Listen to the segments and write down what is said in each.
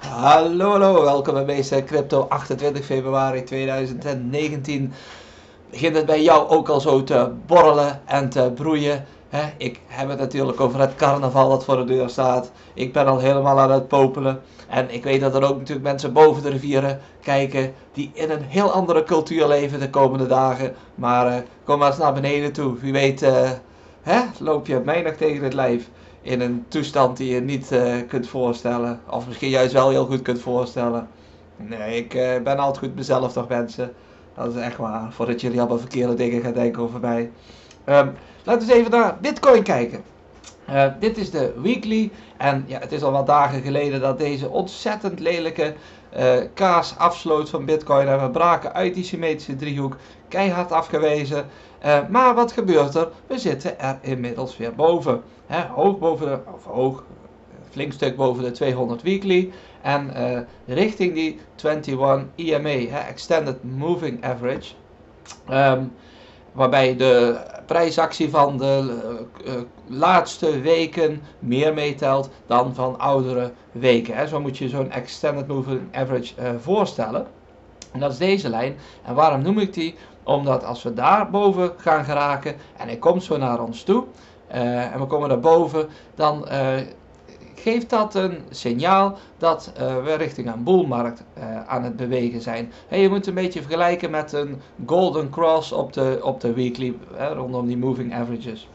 Hallo, hallo, welkom bij Meester Crypto 28 februari 2019. Begint het bij jou ook al zo te borrelen en te broeien? Hè? Ik heb het natuurlijk over het carnaval dat voor de deur staat. Ik ben al helemaal aan het popelen. En ik weet dat er ook natuurlijk mensen boven de rivieren kijken die in een heel andere cultuur leven de komende dagen. Maar kom maar eens naar beneden toe. Wie weet loop je mij nog tegen het lijf in een toestand die je niet kunt voorstellen. Of misschien juist wel heel goed kunt voorstellen. Nee, ik ben altijd goed mezelf toch mensen. Dat is echt waar. Voordat jullie allemaal verkeerde dingen gaan denken over mij. Laten we eens even naar Bitcoin kijken. Dit is de weekly. En ja, het is al wat dagen geleden dat deze ontzettend lelijke kaas afsloot van Bitcoin. En we braken uit die symmetrische driehoek. Keihard afgewezen. Maar wat gebeurt er? We zitten er inmiddels weer boven. Hoog boven de, of hoog, flink stuk boven de 200 weekly. En richting die 21 EMA, Extended Moving Average. Waarbij de prijsactie van de laatste weken meer meetelt dan van oudere weken. Zo moet je zo'n Extended Moving Average voorstellen. En dat is deze lijn. En waarom noem ik die? Omdat als we daar boven gaan geraken en hij komt zo naar ons toe en we komen daar boven, dan geeft dat een signaal dat we richting een boelmarkt aan het bewegen zijn. Je moet een beetje vergelijken met een golden cross op de weekly, rondom die moving averages.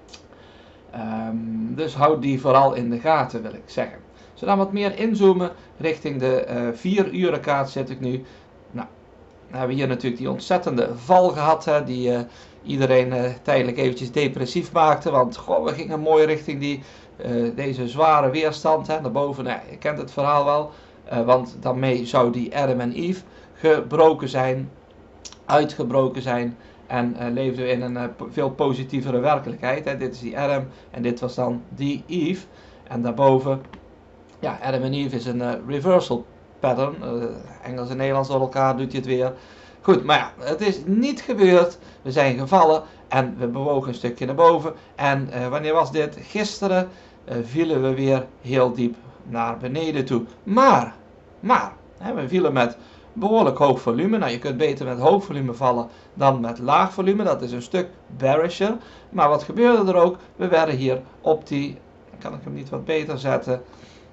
Dus houd die vooral in de gaten, wil ik zeggen. Als we dan wat meer inzoomen richting de 4 uren kaart zit ik nu. Nou, dan hebben we hier natuurlijk die ontzettende val gehad, die iedereen tijdelijk eventjes depressief maakte. Want goh, we gingen mooi richting deze zware weerstand naar boven. Nou, je kent het verhaal wel, want daarmee zou die Adam en Eve gebroken zijn, uitgebroken zijn. En leefden we in een veel positievere werkelijkheid. Dit is die Adam en dit was dan die Eve. En daarboven, ja, Adam en Eve is een reversal pattern. Engels en Nederlands door elkaar doet je het weer. Goed, maar ja, het is niet gebeurd. We zijn gevallen en we bewogen een stukje naar boven. En wanneer was dit? Gisteren vielen we weer heel diep naar beneden toe. Maar, we vielen met behoorlijk hoog volume. Nou, je kunt beter met hoog volume vallen dan met laag volume. Dat is een stuk bearisher. Maar wat gebeurde er ook? We werden hier op die, kan ik hem niet wat beter zetten,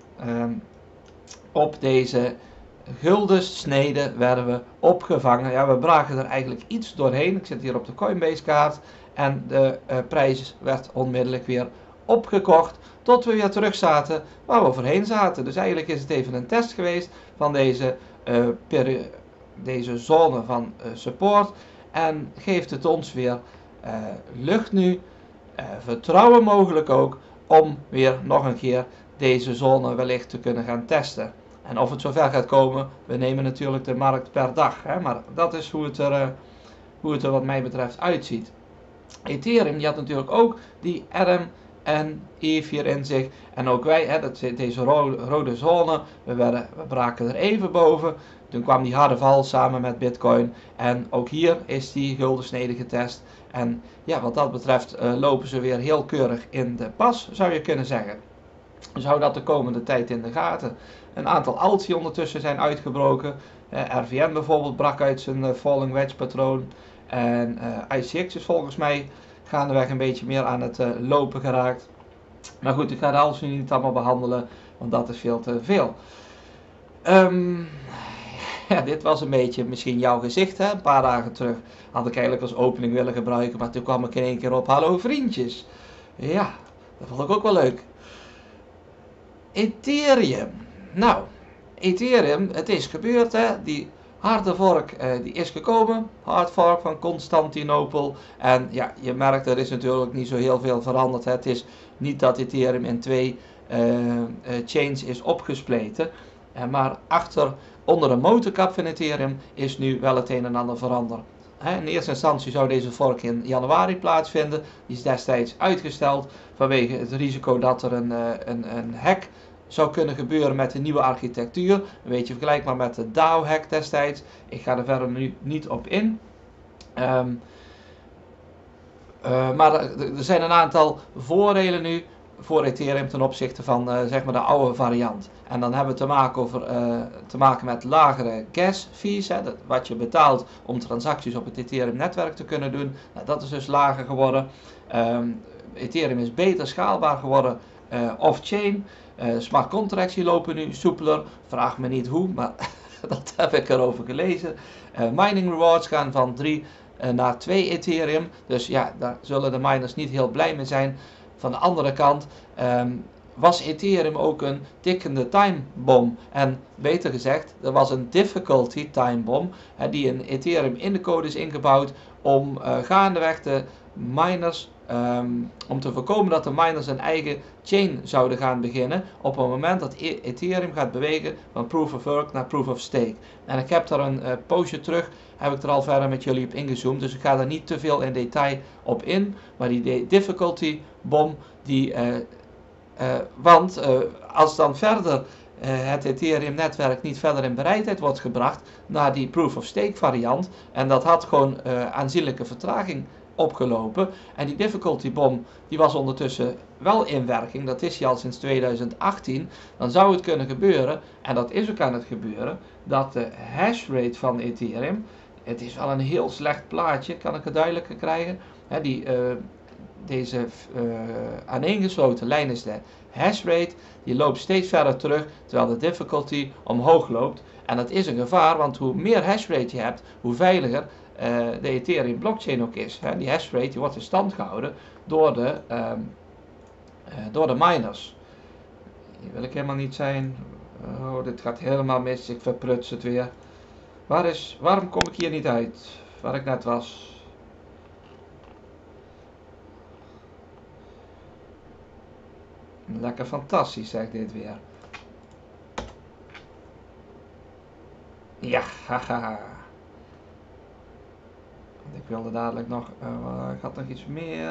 op deze gulden snede werden we opgevangen. Ja, we braken er eigenlijk iets doorheen. Ik zit hier op de Coinbase kaart en de prijs werd onmiddellijk weer opgekocht tot we weer terug zaten waar we voorheen zaten. Dus eigenlijk is het even een test geweest van deze zone van support en geeft het ons weer lucht nu, vertrouwen mogelijk ook, om weer nog een keer deze zone wellicht te kunnen gaan testen. En of het zover gaat komen, we nemen natuurlijk de markt per dag. Maar dat is hoe het er wat mij betreft uitziet. Ethereum, die had natuurlijk ook die Adam en Eve hier in zich. En ook wij, deze rode zone, we braken er even boven. Toen kwam die harde val samen met Bitcoin. En ook hier is die gulden snede getest. En ja, wat dat betreft lopen ze weer heel keurig in de pas, zou je kunnen zeggen. Dus hou dat de komende tijd in de gaten. Een aantal alts die ondertussen zijn uitgebroken. RVM bijvoorbeeld brak uit zijn falling wedge patroon. En ICX is volgens mij gaandeweg een beetje meer aan het lopen geraakt. Maar goed, ik ga de alts nu niet allemaal behandelen, want dat is veel te veel. Ja, dit was een beetje misschien jouw gezicht. Een paar dagen terug had ik eigenlijk als opening willen gebruiken, maar toen kwam ik in één keer op hallo vriendjes. Ja, dat vond ik ook wel leuk. Ethereum. Nou, Ethereum, het is gebeurd, die harde vork die is gekomen, hard fork van Constantinopel. En ja, je merkt er is natuurlijk niet zo heel veel veranderd. Het is niet dat Ethereum in 2 chains is opgespleten, maar onder de motorkap van Ethereum is nu wel het een en ander veranderd. In eerste instantie zou deze fork in januari plaatsvinden. Die is destijds uitgesteld vanwege het risico dat er een hack zou kunnen gebeuren met de nieuwe architectuur. Een beetje vergelijkbaar met de DAO-hack destijds. Ik ga er verder nu niet op in. Maar er zijn een aantal voordelen nu. voor Ethereum ten opzichte van zeg maar de oude variant. En dan hebben we te maken met lagere gas fees, hè, wat je betaalt om transacties op het Ethereum netwerk te kunnen doen. Nou, dat is dus lager geworden. Ethereum is beter schaalbaar geworden off-chain. Smart contracts die lopen nu soepeler. Vraag me niet hoe, maar dat heb ik erover gelezen. Mining rewards gaan van 3 naar 2 Ethereum. Dus ja, daar zullen de miners niet heel blij mee zijn. Van de andere kant was Ethereum ook een tikkende timebom. En beter gezegd, er was een difficulty timebom die in Ethereum in de code is ingebouwd om gaandeweg de miners, om te voorkomen dat de miners een eigen chain zouden gaan beginnen op het moment dat Ethereum gaat bewegen van Proof of Work naar Proof of Stake. En ik heb daar een poosje terug, heb ik er al verder met jullie op ingezoomd, dus ik ga daar niet te veel in detail op in, maar die difficulty bom, want als dan verder het Ethereum netwerk niet verder in bereidheid wordt gebracht naar die Proof of Stake variant, en dat had gewoon aanzienlijke vertraging opgelopen. En die difficulty bom die was ondertussen wel in werking, dat is die al sinds 2018, dan zou het kunnen gebeuren, en dat is ook aan het gebeuren, dat de hashrate van Ethereum, het is wel een heel slecht plaatje, kan ik het duidelijker krijgen, deze aaneengesloten lijn is de hashrate, die loopt steeds verder terug, terwijl de difficulty omhoog loopt. En dat is een gevaar, want hoe meer hashrate je hebt, hoe veiliger de Ethereum blockchain ook is. Die hashrate die wordt in stand gehouden door de miners. Hier wil ik helemaal niet zijn. Oh, dit gaat helemaal mis, ik verpruts het weer. Waarom kom ik hier niet uit, waar ik net was? Lekker fantastisch, zegt dit weer. Ja, haha. Ik wilde dadelijk nog, ik had nog iets meer.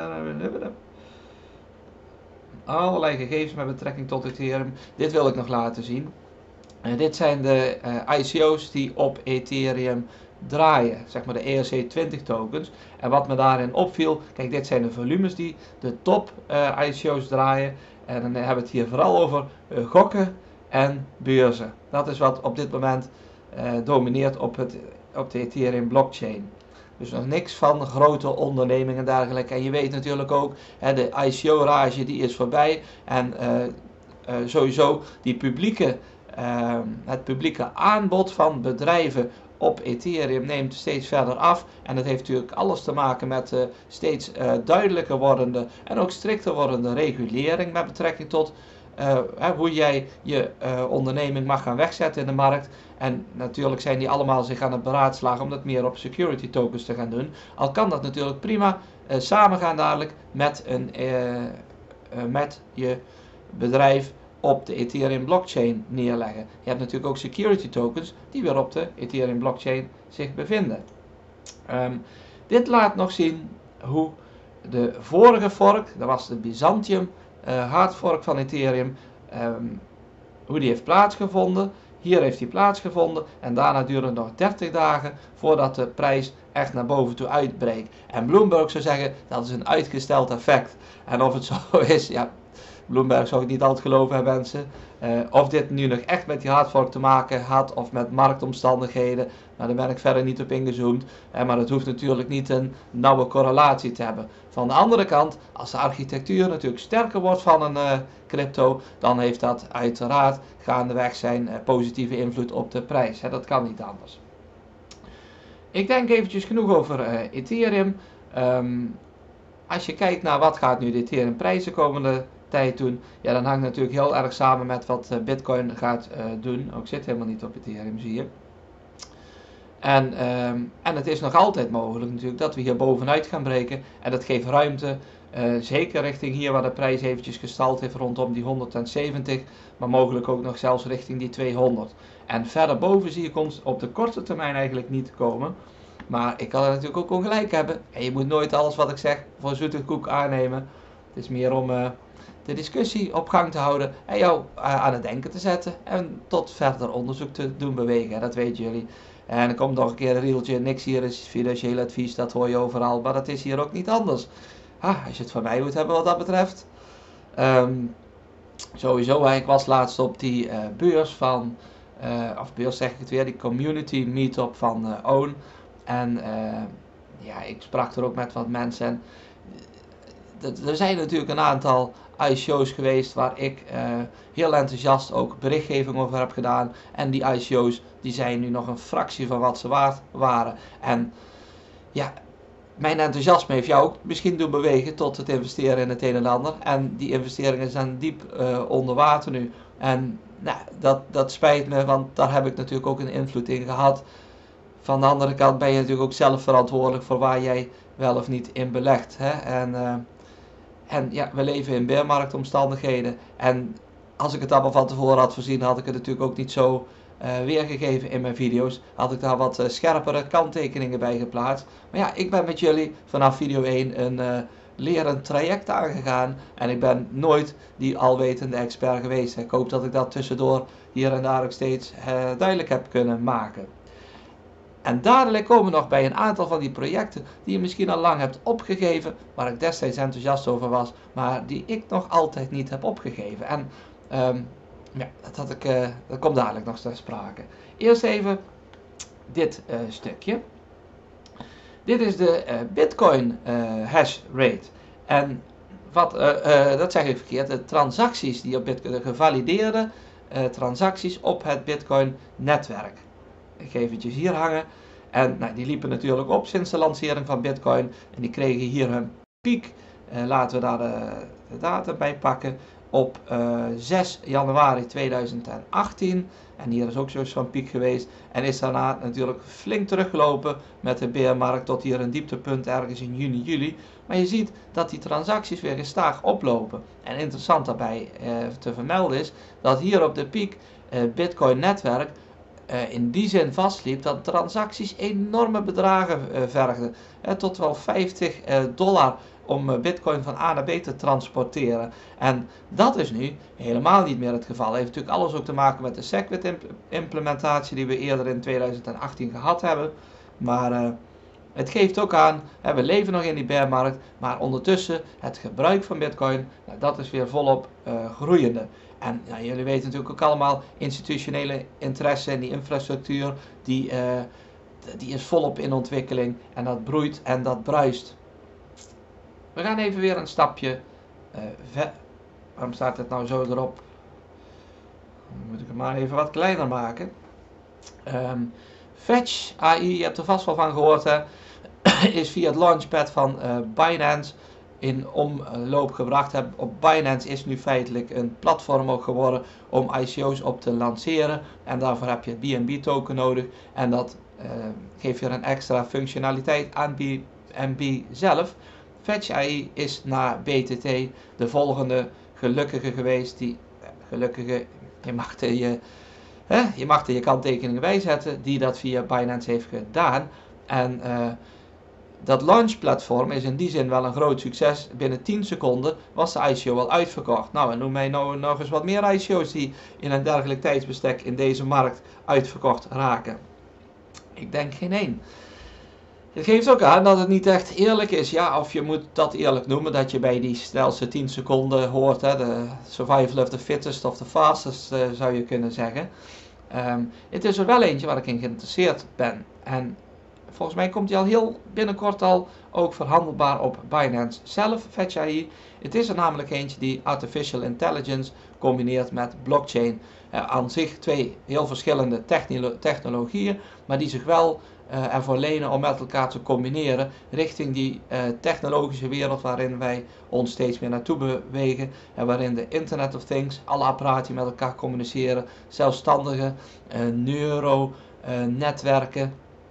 Allerlei gegevens met betrekking tot Ethereum. Dit wil ik nog laten zien. Dit zijn de ICO's die op Ethereum draaien, zeg maar de ERC20 tokens. En wat me daarin opviel, kijk, dit zijn de volumes die de top ICO's draaien. En dan hebben we het hier vooral over gokken en beurzen. Dat is wat op dit moment domineert op de Ethereum blockchain. Dus nog niks van grote ondernemingen en dergelijke. En je weet natuurlijk ook, de ICO-rage die is voorbij. En sowieso het publieke aanbod van bedrijven op Ethereum neemt steeds verder af. En dat heeft natuurlijk alles te maken met steeds duidelijker wordende en ook strikter wordende regulering met betrekking tot hoe jij je onderneming mag gaan wegzetten in de markt. En natuurlijk zijn die allemaal zich aan het beraadslagen om dat meer op security tokens te gaan doen. Al kan dat natuurlijk prima samengaan dadelijk met je bedrijf op de Ethereum blockchain neerleggen. Je hebt natuurlijk ook security tokens die weer op de Ethereum blockchain zich bevinden. Dit laat nog zien hoe de vorige fork, dat was de Byzantium hard fork van Ethereum, hoe die heeft plaatsgevonden. Hier heeft die plaatsgevonden en daarna duurde het nog 30 dagen voordat de prijs echt naar boven toe uitbreekt. En Bloomberg zou zeggen dat is een uitgesteld effect. En of het zo is, ja, Bloomberg zou het niet altijd geloven, hè, mensen. Of dit nu nog echt met die hardfork te maken had of met marktomstandigheden, maar daar ben ik verder niet op ingezoomd. Maar het hoeft natuurlijk niet een nauwe correlatie te hebben. Van de andere kant, als de architectuur natuurlijk sterker wordt van een crypto, dan heeft dat uiteraard gaandeweg zijn positieve invloed op de prijs. Dat kan niet anders. Ik denk eventjes genoeg over Ethereum. Als je kijkt naar wat gaat nu de Ethereum prijs de komende tijd doen, ja, dan hangt natuurlijk heel erg samen met wat Bitcoin gaat doen. Ook zit helemaal niet op Ethereum, zie je. En het is nog altijd mogelijk natuurlijk dat we hier bovenuit gaan breken. En dat geeft ruimte, zeker richting hier waar de prijs eventjes gestald heeft rondom die 170. Maar mogelijk ook nog zelfs richting die 200. En verder boven zie ik ons op de korte termijn eigenlijk niet komen. Maar ik kan er natuurlijk ook ongelijk hebben. En je moet nooit alles wat ik zeg voor zoete koek aannemen. Het is meer om de discussie op gang te houden en jou aan het denken te zetten. En tot verder onderzoek te doen bewegen. Dat weten jullie. En er komt nog een keer een rieltje. Niks hier is financieel advies, dat hoor je overal. Maar dat is hier ook niet anders. Als je het van mij moet hebben wat dat betreft. Sowieso, ik was laatst op die beurs van, of beurs zeg ik het weer, die community meetup van Own. En ja, ik sprak er ook met wat mensen. En er zijn natuurlijk een aantal ICO's geweest waar ik heel enthousiast ook berichtgeving over heb gedaan. En die ICO's die zijn nu nog een fractie van wat ze waard waren. En ja, mijn enthousiasme heeft jou ook misschien doen bewegen tot het investeren in het een en ander. En die investeringen zijn diep onder water nu. En nou, dat spijt me, want daar heb ik natuurlijk ook een invloed in gehad. Van de andere kant ben je natuurlijk ook zelf verantwoordelijk voor waar jij wel of niet in belegt. Hè? En ja, we leven in beermarktomstandigheden. En als ik het allemaal van tevoren had voorzien, had ik het natuurlijk ook niet zo weergegeven in mijn video's. Had ik daar wat scherpere kanttekeningen bij geplaatst. Maar ja, ik ben met jullie vanaf video 1 een lerend traject aangegaan. En ik ben nooit die alwetende expert geweest. Ik hoop dat ik dat tussendoor hier en daar ook steeds duidelijk heb kunnen maken. En dadelijk komen we nog bij een aantal van die projecten die je misschien al lang hebt opgegeven, waar ik destijds enthousiast over was, maar die ik nog altijd niet heb opgegeven. En ja, dat komt dadelijk nog ter sprake. Eerst even dit stukje. Dit is de Bitcoin hash rate. En dat zeg ik verkeerd, de transacties die op Bitcoin, de gevalideerde transacties op het Bitcoin netwerk. Ik ga eventjes hier hangen. En nou, die liepen natuurlijk op sinds de lancering van Bitcoin. En die kregen hier hun piek. Laten we daar de datum bij pakken. Op 6 januari 2018. En hier is ook zo'n piek geweest. En is daarna natuurlijk flink teruggelopen met de beermarkt tot hier een dieptepunt ergens in juni, juli. Maar je ziet dat die transacties weer gestaag oplopen. En interessant daarbij te vermelden is dat hier op de piek Bitcoin netwerk in die zin vastliep dat transacties enorme bedragen vergden. Tot wel $50 om Bitcoin van A naar B te transporteren. En dat is nu helemaal niet meer het geval. Het heeft natuurlijk alles ook te maken met de SegWit implementatie die we eerder in 2018 gehad hebben. Maar het geeft ook aan, we leven nog in die bearmarkt, maar ondertussen het gebruik van Bitcoin, dat is weer volop groeiende. En ja, jullie weten natuurlijk ook allemaal, institutionele interesse in die infrastructuur, die is volop in ontwikkeling en dat broeit en dat bruist. We gaan even weer een stapje ver. Waarom staat het nou zo erop? Dan moet ik het maar even wat kleiner maken. Fetch AI, je hebt er vast wel van gehoord, hè, is via het launchpad van Binance in omloop gebracht. Op Binance is nu feitelijk een platform ook geworden om ICO's op te lanceren. En daarvoor heb je het BNB token nodig. En dat geeft weer een extra functionaliteit aan BNB zelf. Fetch AI is na BTT de volgende gelukkige geweest. Je mag er je kanttekeningen bij zetten, die dat via Binance heeft gedaan. En dat launchplatform is in die zin wel een groot succes. Binnen 10 seconden was de ICO al uitverkocht. Nou, en noem mij nou nog eens wat meer ICO's die in een dergelijk tijdsbestek in deze markt uitverkocht raken. Ik denk geen één. Het geeft ook aan dat het niet echt eerlijk is. Ja, of je moet dat eerlijk noemen, dat je bij die snelste 10 seconden hoort. Hè, de survival of the fittest of the fastest zou je kunnen zeggen. Het is er wel eentje waar ik in geïnteresseerd ben. En volgens mij komt die al heel binnenkort al ook verhandelbaar op Binance zelf, Fetch AI. Het is er namelijk eentje die artificial intelligence combineert met blockchain. Aan zich twee heel verschillende technologieën, maar die zich wel ervoor lenen om met elkaar te combineren richting die technologische wereld waarin wij ons steeds meer naartoe bewegen en waarin de Internet of Things, alle apparaten met elkaar communiceren, zelfstandige neuronetwerken.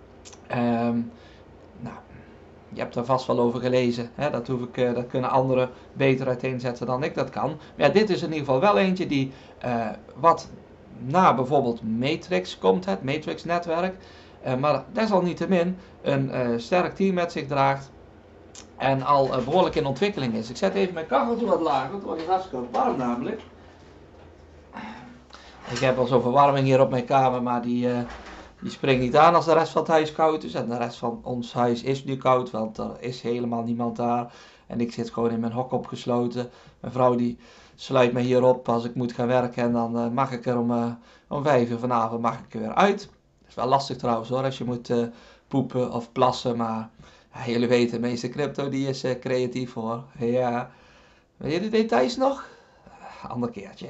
Nou, je hebt er vast wel over gelezen, hè? Dat kunnen anderen beter uiteenzetten dan ik dat kan. Maar ja, dit is in ieder geval wel eentje die wat na bijvoorbeeld Matrix komt, het Matrix netwerk. Maar desalniettemin een sterk team met zich draagt en al behoorlijk in ontwikkeling is. Ik zet even mijn kacheltje wat lager, want het wordt hartstikke warm namelijk. Ik heb al zo'n verwarming hier op mijn kamer, maar die Die springt niet aan als de rest van het huis koud is. En de rest van ons huis is nu koud, want er is helemaal niemand daar. En ik zit gewoon in mijn hok opgesloten. Mijn vrouw die sluit me hier op als ik moet gaan werken. En dan mag ik er om 5 uur vanavond mag ik er weer uit. Dat is wel lastig trouwens hoor, als je moet poepen of plassen. Maar ja, jullie weten, de meeste crypto die is creatief hoor. Ja, wil je de details nog? Ander keertje.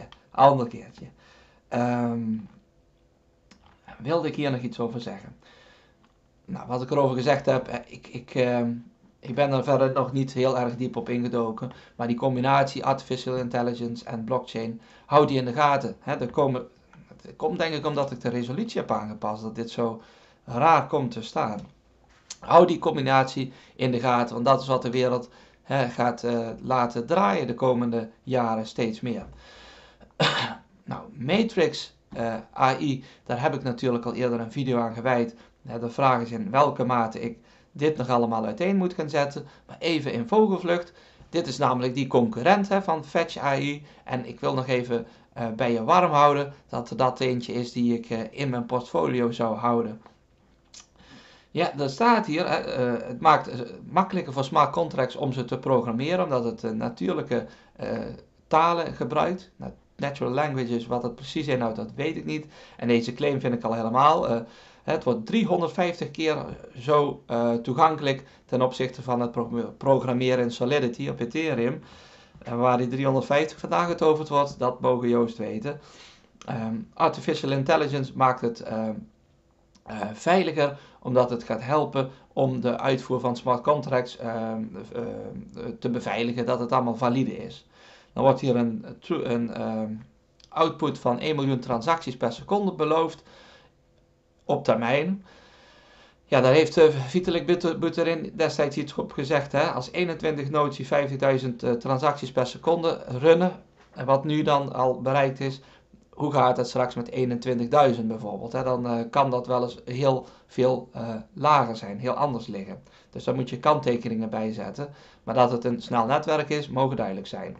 Wilde ik hier nog iets over zeggen? Nou, wat ik erover gezegd heb, ik ben er verder nog niet heel erg diep op ingedoken, maar die combinatie artificial intelligence en blockchain, houd die in de gaten. Het komt denk ik omdat ik de resolutie heb aangepast, dat dit zo raar komt te staan. Hou die combinatie in de gaten, want dat is wat de wereld gaat laten draaien de komende jaren steeds meer. Nou, Matrix AI, daar heb ik natuurlijk al eerder een video aan gewijd. De vraag is in welke mate ik dit nog allemaal uiteen moet gaan zetten. Maar even in vogelvlucht. Dit is namelijk die concurrent van Fetch AI. En ik wil nog even bij je warm houden dat dat eentje is die ik in mijn portfolio zou houden. Ja, er staat hier, het maakt het makkelijker voor smart contracts om ze te programmeren, omdat het natuurlijke talen gebruikt. Natural languages, wat het precies inhoudt, dat weet ik niet. En deze claim vind ik al helemaal. Het wordt 350 keer zo toegankelijk ten opzichte van het programmeren in Solidity op Ethereum. En waar die 350 vandaag getoverd wordt, dat mogen Joost weten. Artificial intelligence maakt het veiliger, omdat het gaat helpen om de uitvoer van smart contracts te beveiligen, dat het allemaal valide is. Dan wordt hier een output van 1 miljoen transacties per seconde beloofd op termijn. Ja, daar heeft Vitalik Buterin destijds iets op gezegd. Hè? Als 21 nodes die 50.000 transacties per seconde runnen, en wat nu dan al bereikt is, hoe gaat het straks met 21.000 bijvoorbeeld? Hè? Dan kan dat wel eens heel veel lager zijn, heel anders liggen. Dus daar moet je kanttekeningen bij zetten. Maar dat het een snel netwerk is, mogen duidelijk zijn.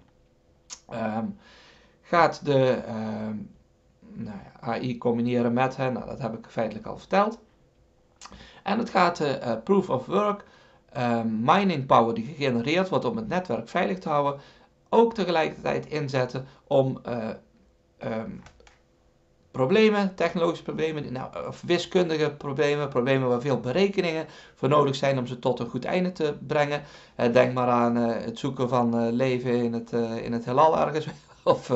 Gaat de AI combineren met, nou, dat heb ik feitelijk al verteld. En het gaat de proof of work, mining power die gegenereerd wordt om het netwerk veilig te houden, ook tegelijkertijd inzetten om problemen, technologische problemen, of wiskundige problemen waar veel berekeningen voor nodig zijn om ze tot een goed einde te brengen. Denk maar aan het zoeken van leven in het heelal ergens, of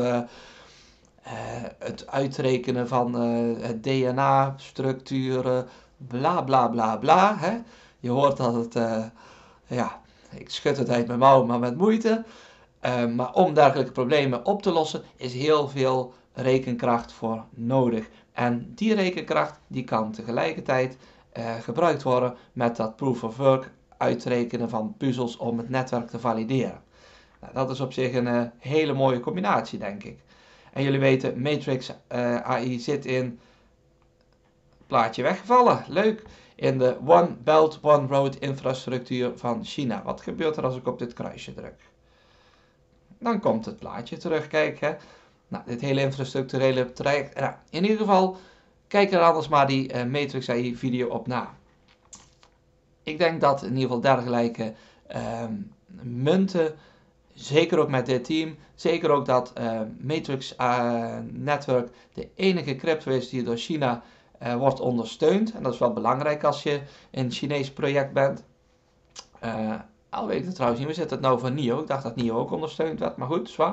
het uitrekenen van het DNA-structuren, bla bla bla bla. Hè? Je hoort dat het, ik schud het uit mijn mouw, maar met moeite. Maar om dergelijke problemen op te lossen is heel veel rekenkracht voor nodig. En die rekenkracht die kan tegelijkertijd gebruikt worden met dat proof of work uitrekenen van puzzels om het netwerk te valideren. Nou, dat is op zich een hele mooie combinatie, denk ik. En jullie weten, Matrix AI zit in, plaatje weggevallen, leuk, in de One Belt, One Road infrastructuur van China. Wat gebeurt er als ik op dit kruisje druk? Dan komt het plaatje terug, kijk hè. Nou, dit hele infrastructurele traject. Nou, in ieder geval, kijk er anders maar die Matrix AI video op na. Ik denk dat in ieder geval dergelijke munten, zeker ook met dit team, zeker ook dat Matrix Network de enige crypto is die door China wordt ondersteund. En dat is wel belangrijk als je een Chinees project bent. Al weet ik het trouwens niet, hoe zit het nou voor NIO? Ik dacht dat NIO ook ondersteund werd, maar goed, zwaar.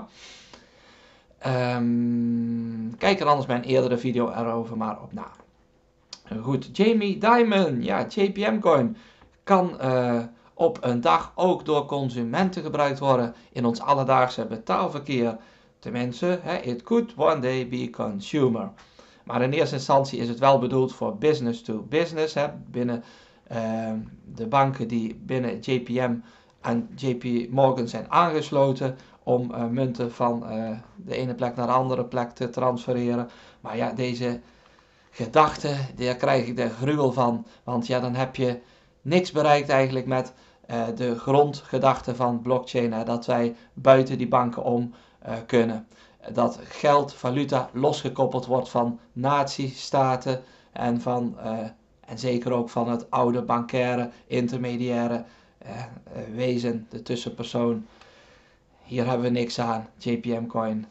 Kijk er anders bij een eerdere video erover maar op na. Goed, Jamie Dimon, ja, JPM Coin kan op een dag ook door consumenten gebruikt worden in ons alledaagse betaalverkeer. Tenminste, it could one day be consumer. Maar in eerste instantie is het wel bedoeld voor business to business, binnen de banken die binnen JPM en JP Morgan zijn aangesloten om munten van de ene plek naar de andere plek te transfereren. Maar ja, deze gedachte, daar krijg ik de gruwel van, want ja, dan heb je niks bereikt eigenlijk met de grondgedachte van blockchain, dat wij buiten die banken om kunnen. Dat geld, valuta, losgekoppeld wordt van nazistaten, En zeker ook van het oude bankaire, intermediaire wezen, de tussenpersoon. Hier hebben we niks aan, JPM Coin.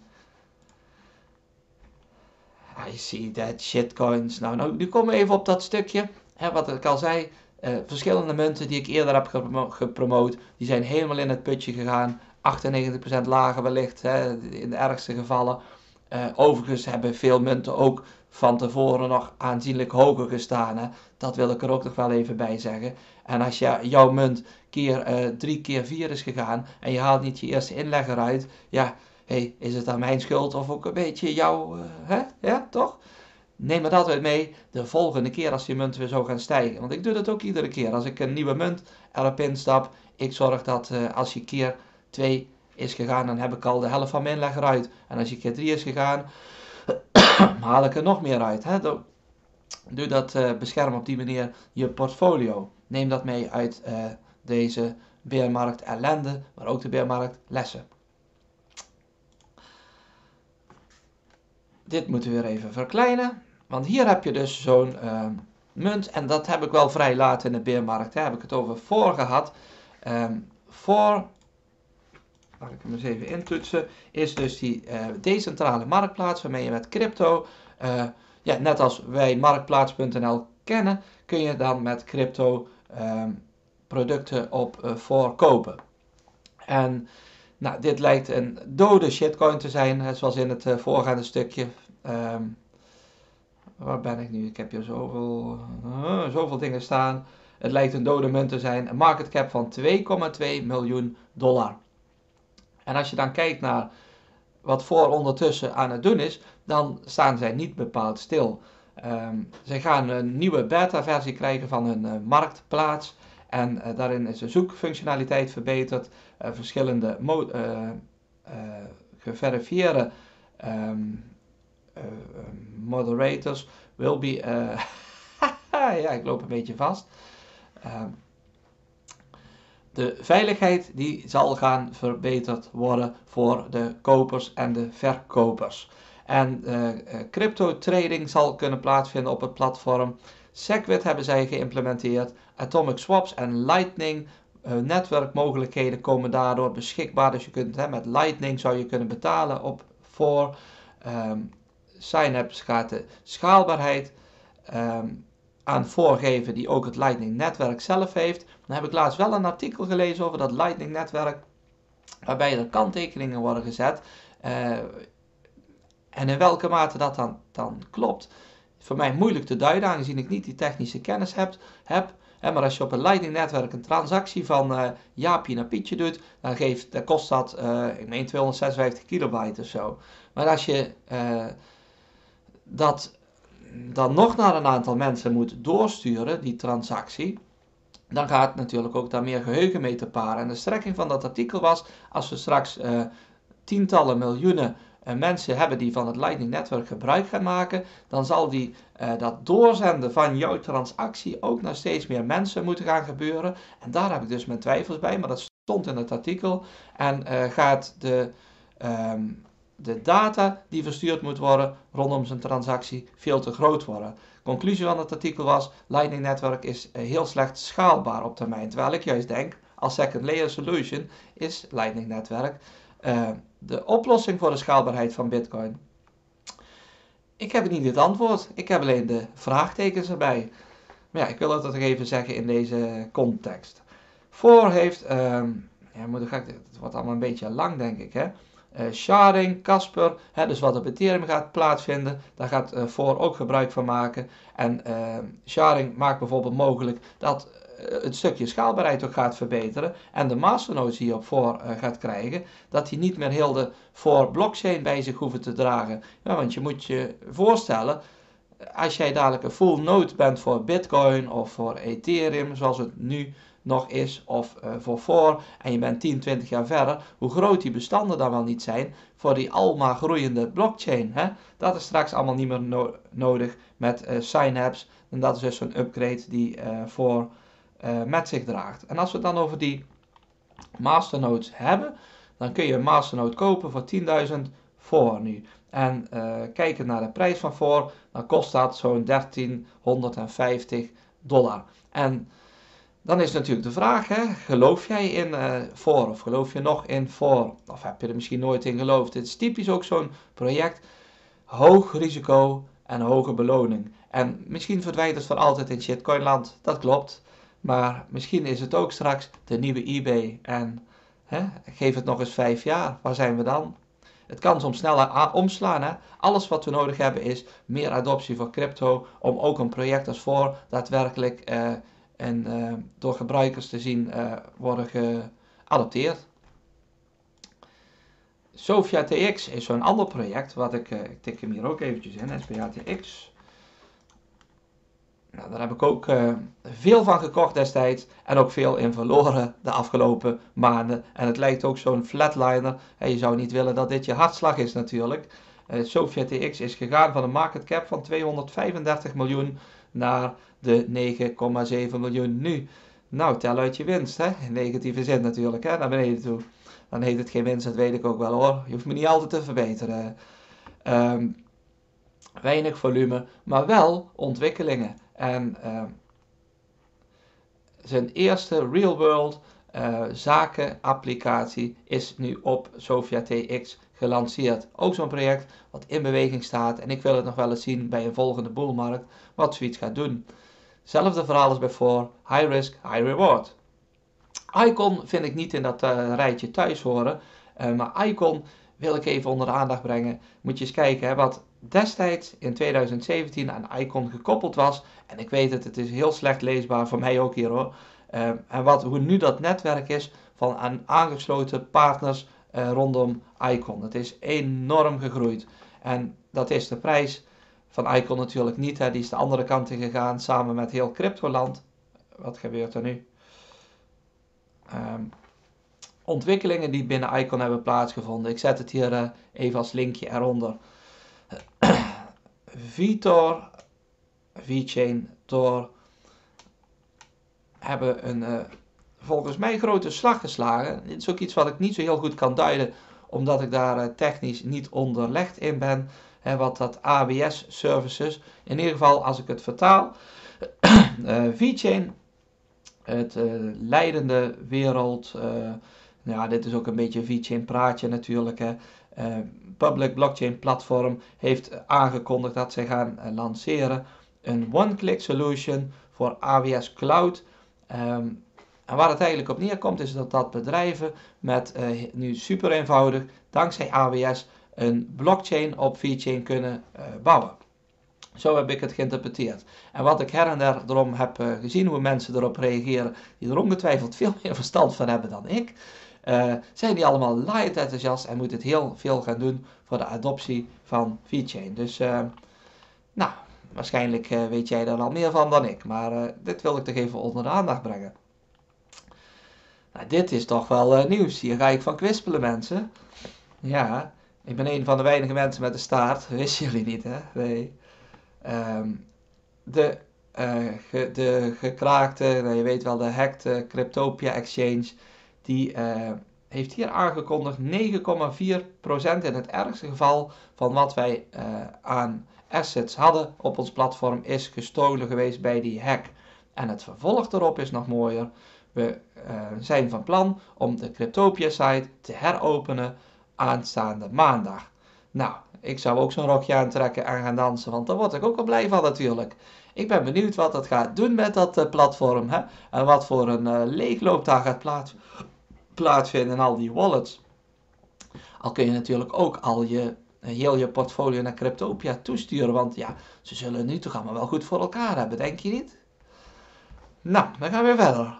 I see that shitcoins. Nou, nu komen we even op dat stukje. Wat ik al zei, verschillende munten die ik eerder heb gepromoot, die zijn helemaal in het putje gegaan. 98% lager wellicht, in de ergste gevallen. Overigens hebben veel munten ook van tevoren nog aanzienlijk hoger gestaan. Hè. Dat wil ik er ook nog wel even bij zeggen. En als jouw munt keer 3 keer 4 is gegaan en je haalt niet je eerste inleg eruit, ja, hey, is het dan mijn schuld of ook een beetje jouw, ja, toch? Neem er dat mee de volgende keer als die munt weer zo gaan stijgen. Want ik doe dat ook iedere keer. Als ik een nieuwe munt erop instap, ik zorg dat als je keer 2 is gegaan, dan heb ik al de helft van mijn inleg eruit. En als je keer 3 is gegaan, haal ik er nog meer uit. Hè? Doe dat, bescherm op die manier je portfolio. Neem dat mee uit deze beermarkt ellende, maar ook de beermarkt lessen. Dit moeten we weer even verkleinen, want hier heb je dus zo'n munt en dat heb ik wel vrij laat in de beermarkt. Daar heb ik het over voor gehad. Voor, laat ik hem eens even intoetsen, is dus die decentrale marktplaats waarmee je met crypto, net als wij marktplaats.nl kennen, kun je dan met crypto producten op voor kopen. En nou, dit lijkt een dode shitcoin te zijn, zoals in het voorgaande stukje. Waar ben ik nu? Ik heb hier zoveel dingen staan. Het lijkt een dode munt te zijn. Een market cap van $2,2 miljoen. En als je dan kijkt naar wat voor ondertussen aan het doen is, dan staan zij niet bepaald stil. Zij gaan een nieuwe beta-versie krijgen van hun marktplaats. En daarin is de zoekfunctionaliteit verbeterd. Verschillende geverifieerde moderators will be... ja, ik loop een beetje vast. De veiligheid die zal gaan verbeterd worden voor de kopers en de verkopers. En crypto trading zal kunnen plaatsvinden op het platform. Segwit hebben zij geïmplementeerd. Atomic swaps en Lightning netwerkmogelijkheden komen daardoor beschikbaar. Dus je kunt met Lightning zou je kunnen betalen voor. Synapse gaat de schaalbaarheid aan voorgeven die ook het Lightning netwerk zelf heeft. Dan heb ik laatst wel een artikel gelezen over dat Lightning netwerk, waarbij er kanttekeningen worden gezet. En in welke mate dat dan klopt, is voor mij moeilijk te duiden, aangezien ik niet die technische kennis heb. Maar als je op een Lightning netwerk een transactie van Jaapie naar Pietje doet, dan kost dat, ik meen 256 kilobyte of zo. Maar als je dat dan nog naar een aantal mensen moet doorsturen, die transactie, dan gaat natuurlijk ook daar meer geheugen mee te paren. En de strekking van dat artikel was, als we straks tientallen miljoenen mensen hebben die van het Lightning netwerk gebruik gaan maken, dan zal dat doorzenden van jouw transactie ook naar steeds meer mensen moeten gaan gebeuren. En daar heb ik dus mijn twijfels bij, maar dat stond in het artikel. En gaat de data die verstuurd moet worden rondom zijn transactie veel te groot worden. Conclusie van het artikel was, Lightning Network is heel slecht schaalbaar op termijn. Terwijl ik juist denk, als second layer solution is Lightning Network de oplossing voor de schaalbaarheid van Bitcoin. Ik heb niet het antwoord, ik heb alleen de vraagtekens erbij. Maar ja, ik wil dat toch even zeggen in deze context. Voor heeft, het wordt allemaal een beetje lang denk ik hè. Sharding, Casper, dus wat op Ethereum gaat plaatsvinden, daar gaat voor ook gebruik van maken. En sharding maakt bijvoorbeeld mogelijk dat het stukje schaalbaarheid ook gaat verbeteren en de masternodes die je op voor gaat krijgen, dat die niet meer heel de voor blockchain bij zich hoeven te dragen. Ja, want je moet je voorstellen, als jij dadelijk een full node bent voor Bitcoin of voor Ethereum, zoals het nu nog is, of voor en je bent 10, 20 jaar verder, hoe groot die bestanden dan wel niet zijn voor die almaar groeiende blockchain. Dat is straks allemaal niet meer nodig met Synapse. En dat is dus een upgrade die voor met zich draagt. En als we het dan over die masternodes hebben, dan kun je een masternode kopen voor 10.000 voor nu. En kijkend naar de prijs van voor, dan kost dat zo'n $1350. En dan is natuurlijk de vraag, hè, geloof jij in voor of geloof je nog in voor? Of heb je er misschien nooit in geloofd? Het is typisch ook zo'n project, hoog risico en hoge beloning. En misschien verdwijnt het voor altijd in shitcoinland, dat klopt. Maar misschien is het ook straks de nieuwe eBay. En geef het nog eens 5 jaar, waar zijn we dan? Het kan soms sneller omslaan. Hè? Alles wat we nodig hebben is meer adoptie voor crypto. Om ook een project als voor daadwerkelijk door gebruikers te zien worden geadopteerd. Sofia TX is zo'n ander project. Wat ik tik hem hier ook eventjes in. SPHTX. Nou, daar heb ik ook veel van gekocht destijds en ook veel in verloren de afgelopen maanden. En het lijkt ook zo'n flatliner. En je zou niet willen dat dit je hartslag is natuurlijk. Sofia TX is gegaan van een market cap van 235 miljoen naar de 9,7 miljoen nu. Nou, tel uit je winst, hè? In negatieve zin natuurlijk, hè? Naar beneden toe. Dan heet het geen winst, dat weet ik ook wel hoor. Je hoeft me niet altijd te verbeteren. Weinig volume, maar wel ontwikkelingen. En zijn eerste real-world zakenapplicatie is nu op Sofia TX gelanceerd. Ook zo'n project wat in beweging staat. En ik wil het nog wel eens zien bij een volgende boelmarkt wat zoiets gaat doen. Hetzelfde verhaal als bij voor. High risk, high reward. Icon vind ik niet in dat rijtje thuis horen. Maar Icon wil ik even onder de aandacht brengen. Moet je eens kijken hè, wat destijds in 2017 aan Icon gekoppeld was. En ik weet het is heel slecht leesbaar voor mij ook hier hoor. En hoe nu dat netwerk is van aangesloten partners rondom Icon. Het is enorm gegroeid. En dat is de prijs van Icon natuurlijk niet. Hè. Die is de andere kant in gegaan samen met heel cryptoland. Wat gebeurt er nu? Ontwikkelingen die binnen Icon hebben plaatsgevonden. Ik zet het hier even als linkje eronder. Vitor, VeChain, Tor hebben een volgens mij grote slag geslagen. Dit is ook iets wat ik niet zo heel goed kan duiden, omdat ik daar technisch niet onderlegd in ben. Wat dat AWS services, in ieder geval als ik het vertaal. VeChain, het leidende wereld. Nou, dit is ook een beetje een VeChain praatje natuurlijk. Hè. Public Blockchain Platform heeft aangekondigd dat zij gaan lanceren een one-click solution voor AWS Cloud. En waar het eigenlijk op neerkomt is dat bedrijven met nu super eenvoudig, dankzij AWS, een blockchain op VeChain kunnen bouwen. Zo heb ik het geïnterpreteerd. En wat ik her en der erom heb gezien, hoe mensen erop reageren, die er ongetwijfeld veel meer verstand van hebben dan ik, zijn die allemaal light enthousiast en moeten het heel veel gaan doen voor de adoptie van VeChain. Dus, nou, waarschijnlijk weet jij er al meer van dan ik, maar dit wil ik toch even onder de aandacht brengen. Nou, dit is toch wel nieuws. Hier ga ik van kwispelen, mensen. Ja, ik ben een van de weinige mensen met een staart. Wisten jullie niet, hè? Nee. De gekraakte, nou, je weet wel, de hacked Cryptopia Exchange, die heeft hier aangekondigd 9,4% in het ergste geval van wat wij aan assets hadden op ons platform is gestolen geweest bij die hack. En het vervolg erop is nog mooier. We zijn van plan om de Cryptopia site te heropenen aanstaande maandag. Nou, ik zou ook zo'n rokje aantrekken en gaan dansen, want daar word ik ook wel blij van natuurlijk. Ik ben benieuwd wat dat gaat doen met dat platform, hè? En wat voor een leegloop daar gaat plaatsvinden in al die wallets. Al kun je natuurlijk ook al heel je portfolio naar Cryptopia toesturen, want ja, ze zullen nu toch allemaal wel goed voor elkaar hebben, denk je niet? Nou, dan gaan we verder.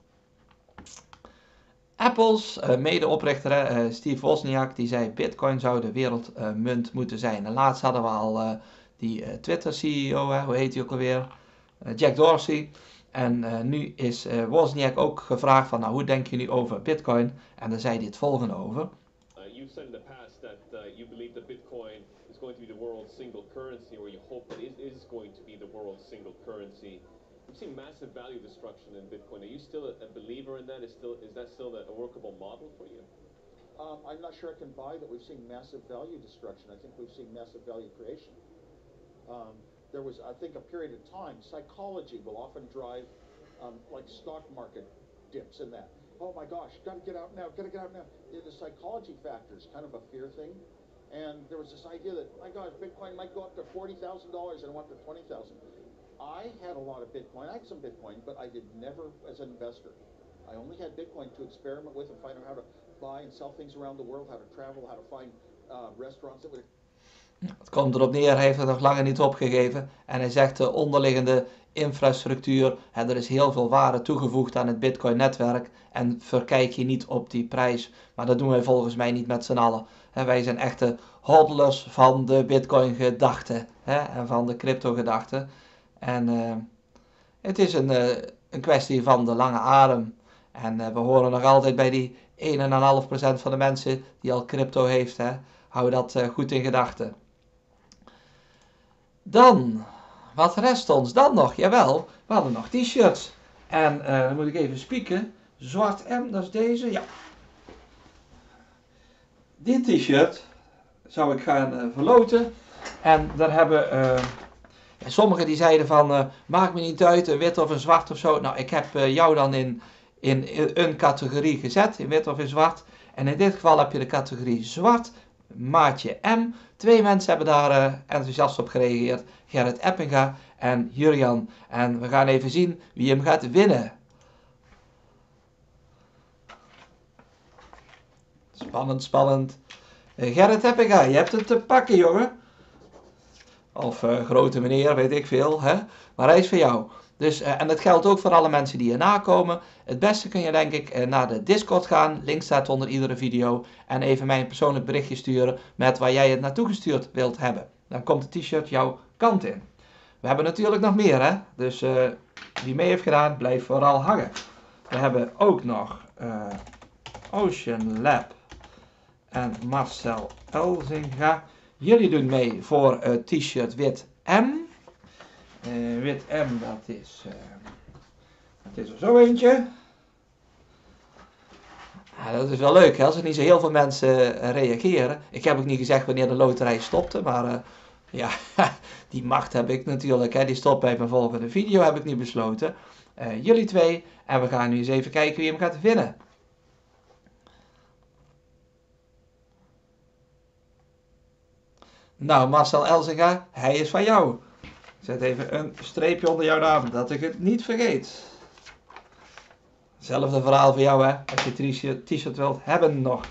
Apple's medeoprichter Steve Wozniak, die zei Bitcoin zou de wereldmunt moeten zijn. En laatst hadden we al die Twitter-CEO, hoe heet hij ook alweer? Jack Dorsey. En nu is Wozniak ook gevraagd van, nou, hoe denk je nu over Bitcoin? En daar zei hij het volgende over. You said in the past that you believe that Bitcoin is going to be the world's single currency, or you hope that it is going to be the world's single currency. We've seen massive value destruction in Bitcoin. Are you still a believer in that? Is that still a workable model for you? I'm not sure I can buy that we've seen massive value destruction. I think we've seen massive value creation. There was, I think, a period of time, psychology will often drive like stock market dips in that. Oh my gosh, got to get out now, got to get out now. The psychology factor is kind of a fear thing. And there was this idea that, my God, Bitcoin might go up to $40,000 and it went up to 20,000. I had a lot of Bitcoin. I had some Bitcoin, but I did never as an investor. I only had Bitcoin to experiment with and find out how to buy and sell things around the world, how to travel, how to find restaurants that would... Het komt erop neer, hij heeft het nog langer niet opgegeven. En hij zegt de onderliggende infrastructuur, en er is heel veel waarde toegevoegd aan het Bitcoin-netwerk. En verkijk je niet op die prijs. Maar dat doen wij volgens mij niet met z'n allen. Wij zijn echte hodlers van de Bitcoin-gedachte en van de crypto-gedachte. En het is een kwestie van de lange adem. En we horen nog altijd bij die 1,5% van de mensen die al crypto heeft. Hou dat goed in gedachten. Dan, wat rest ons dan nog? Jawel, we hadden nog t-shirts. En dan moet ik even spieken. Zwart M, dat is deze. Ja. Dit t-shirt zou ik gaan verloten. En daar hebben sommigen die zeiden van, maakt me niet uit, een wit of een zwart of zo. Nou, ik heb jou dan in een categorie gezet, in wit of in zwart. En in dit geval heb je de categorie zwart, maatje M. 2 mensen hebben daar enthousiast op gereageerd. Gerrit Eppinga en Jurjan. En we gaan even zien wie hem gaat winnen. Spannend, spannend. Gerrit Eppinga, je hebt het te pakken, jongen. Of grote meneer, weet ik veel. Hè? Maar hij is voor jou. Dus, en dat geldt ook voor alle mensen die hierna komen. Het beste kun je denk ik naar de Discord gaan. Link staat onder iedere video. En even mij een persoonlijk berichtje sturen met waar jij het naartoe gestuurd wilt hebben. Dan komt het t-shirt jouw kant in. We hebben natuurlijk nog meer, hè. Dus wie mee heeft gedaan, blijf vooral hangen. We hebben ook nog Ocean Lab en Marcel Elzinga. Jullie doen mee voor het t-shirt wit M. Wit M, dat is er zo eentje. Ja, dat is wel leuk, hè, als er niet zo heel veel mensen reageren. Ik heb ook niet gezegd wanneer de loterij stopte, maar ja, die macht heb ik natuurlijk. Hè. Die stopt bij mijn volgende video, heb ik niet besloten. Jullie 2, en we gaan nu eens even kijken wie hem gaat winnen. Nou, Marcel Elzinga, hij is van jou. Zet even een streepje onder jouw naam, dat ik het niet vergeet. Hetzelfde verhaal voor jou, hè, als je het t-shirt wilt hebben nog.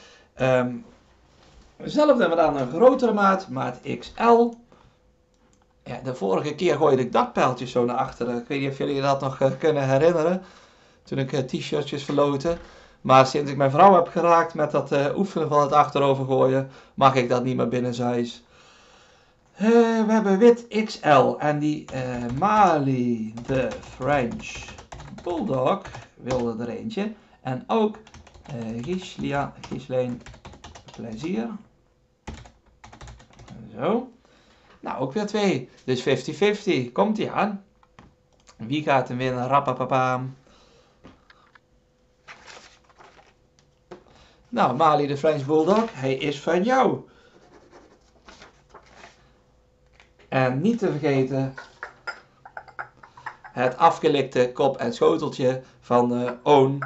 Zelf hebben we dan een grotere maat XL. Ja, de vorige keer gooide ik dat pijltje zo naar achteren. Ik weet niet of jullie dat nog kunnen herinneren. Toen ik t-shirtjes verloten. Maar sinds ik mijn vrouw heb geraakt met dat oefenen van het achterover gooien, mag ik dat niet meer binnenshuis. We hebben wit XL en die Mali, de French Bulldog, wilde er eentje. En ook Ghislaine Plezier. Zo. Nou, ook weer 2. Dus 50-50. Komt ie aan. Wie gaat hem winnen? Rappapapaam. Nou, Mali de French Bulldog, hij is van jou. En niet te vergeten het afgelikte kop en schoteltje van Oon.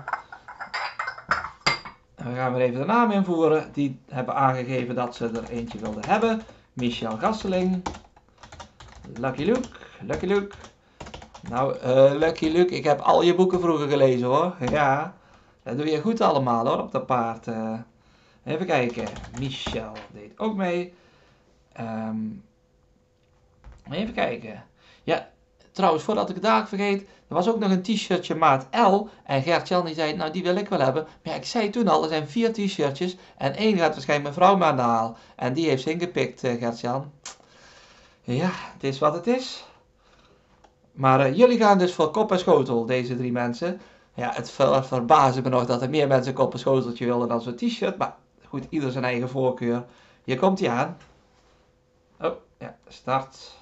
We gaan weer even de naam invoeren. Die hebben aangegeven dat ze er eentje wilden hebben. Michel Gasseling. Lucky Luke. Lucky Luke. Nou, Lucky Luke, ik heb al je boeken vroeger gelezen hoor. Ja, dat doe je goed allemaal hoor, op dat paard. Even kijken. Michel deed ook mee. Even kijken. Ja, trouwens, voordat ik het daar vergeet, er was ook nog een t-shirtje maat L. En Gert-Jan die zei, nou die wil ik wel hebben. Maar ja, ik zei toen al, er zijn 4 t-shirtjes. En 1 gaat waarschijnlijk mijn vrouw maar aan de haal. En die heeft ze ingepikt, Gert-Jan. Ja, het is wat het is. Maar jullie gaan dus voor kop en schotel, deze 3 mensen. Ja, het verbaasde me nog dat er meer mensen kop en schoteltje wilden dan zo'n t-shirt. Maar goed, ieder zijn eigen voorkeur. Hier komt hij aan. Oh, ja, start.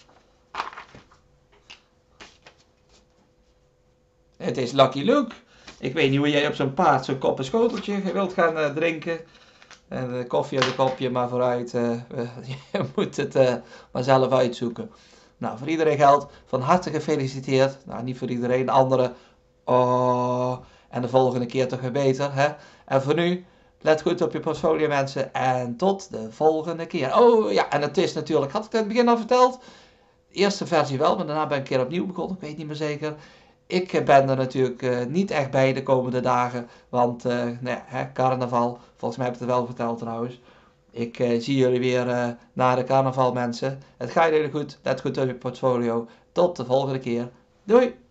Het is Lucky Luke. Ik weet niet hoe jij op zo'n paard zo'n kop en schoteltje wilt gaan drinken. En de koffie uit een kopje, maar vooruit, je moet het maar zelf uitzoeken. Nou, voor iedereen geldt, van harte gefeliciteerd. Nou, niet voor iedereen, anderen. Oh, en de volgende keer toch weer beter, hè? En voor nu, let goed op je portfolio mensen en tot de volgende keer. Oh ja, en het is natuurlijk, had ik het in het begin al verteld? De eerste versie wel, maar daarna ben ik een keer opnieuw begonnen, ik weet niet meer zeker. Ik ben er natuurlijk niet echt bij de komende dagen, want nou ja, hè, carnaval, volgens mij heb ik het wel verteld trouwens. Ik zie jullie weer na de carnaval mensen. Het gaat jullie goed, let goed op je portfolio. Tot de volgende keer. Doei!